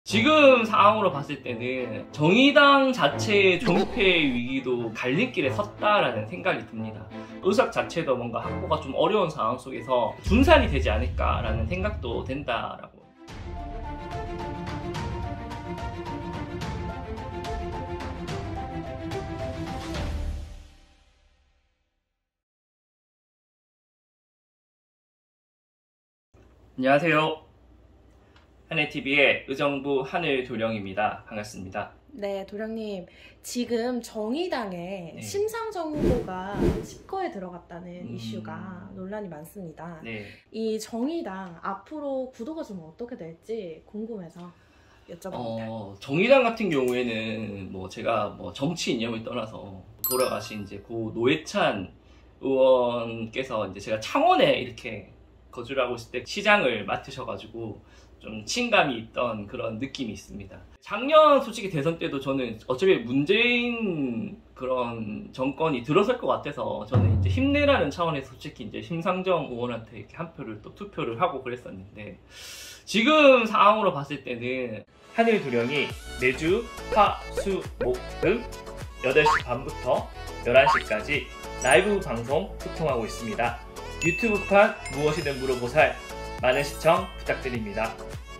지금 상황으로 봤을 때는 정의당 자체의 존폐 위기도 갈림길에 섰다라는 생각이 듭니다. 의석 자체도 뭔가 확보가 좀 어려운 상황 속에서 분산이 되지 않을까라는 생각도 된다라고. 안녕하세요. 하늘TV의 의정부 하늘도령입니다. 반갑습니다. 네, 도령님. 지금 정의당에 네. 심상정 후보가 집거에 들어갔다는 이슈가 논란이 많습니다. 네. 이 정의당 앞으로 구도가 좀 어떻게 될지 궁금해서 여쭤봅니다. 정의당 같은 경우에는 제가 정치 이념을 떠나서 돌아가신 이제 고 노회찬 의원께서 이제 제가 창원에 이렇게 거주를 하고 있을 때 시장을 맡으셔가지고 좀 친감이 있던 그런 느낌이 있습니다. 작년 솔직히 대선 때도 저는 어차피 문재인 그런 정권이 들어설 것 같아서 저는 이제 힘내라는 차원에서 솔직히 이제 심상정 의원한테 이렇게 한 표를 또 투표를 하고 그랬었는데, 지금 상황으로 봤을 때는 하늘도령이 매주 화, 수, 목 등 8시 반부터 11시까지 라이브 방송 소통하고 있습니다. 유튜브판 무엇이든 물어보살 많은 시청 부탁드립니다.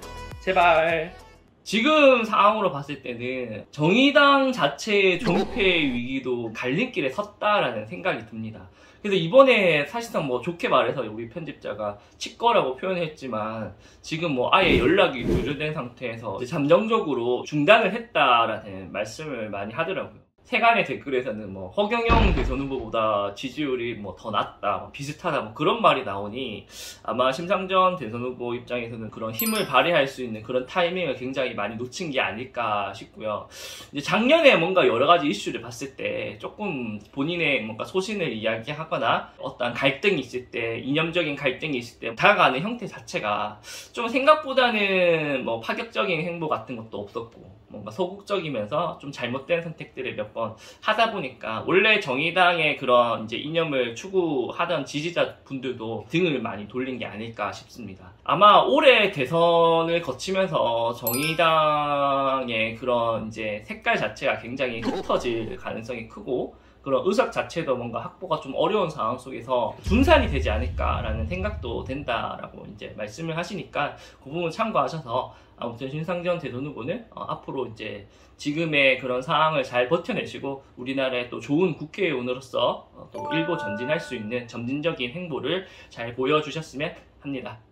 제발. 지금 상황으로 봤을 때는 정의당 자체의 존폐 위기도 갈림길에 섰다라는 생각이 듭니다. 그래서 이번에 사실상 좋게 말해서 우리 편집자가 치과라고 표현했지만 지금 아예 연락이 두절된 상태에서 잠정적으로 중단을 했다라는 말씀을 많이 하더라고요. 세간의 댓글에서는 허경영 대선 후보보다 지지율이 더 낮다, 비슷하다 그런 말이 나오니 아마 심상정 대선 후보 입장에서는 그런 힘을 발휘할 수 있는 그런 타이밍을 굉장히 많이 놓친 게 아닐까 싶고요. 이제 작년에 뭔가 여러 가지 이슈를 봤을 때 조금 본인의 소신을 이야기하거나 어떤 갈등이 있을 때, 이념적인 갈등이 있을 때 다가가는 형태 자체가 좀 생각보다는 파격적인 행보 같은 것도 없었고 소극적이면서 좀 잘못된 선택들을 몇 번 하다 보니까 원래 정의당의 그런 이제 이념을 추구하던 지지자분들도 등을 많이 돌린 게 아닐까 싶습니다. 아마 올해 대선을 거치면서 정의당의 그런 이제 색깔 자체가 굉장히 흩어질 가능성이 크고, 그런 의석 자체도 확보가 좀 어려운 상황 속에서 분산이 되지 않을까라는 생각도 된다라고 이제 말씀을 하시니까 그 부분 참고하셔서 아무튼 심상정 대선 후보는 앞으로 이제 지금의 그런 상황을 잘 버텨내시고 우리나라의 또 좋은 국회의원으로서 또 일보 전진할 수 있는 점진적인 행보를 잘 보여주셨으면 합니다.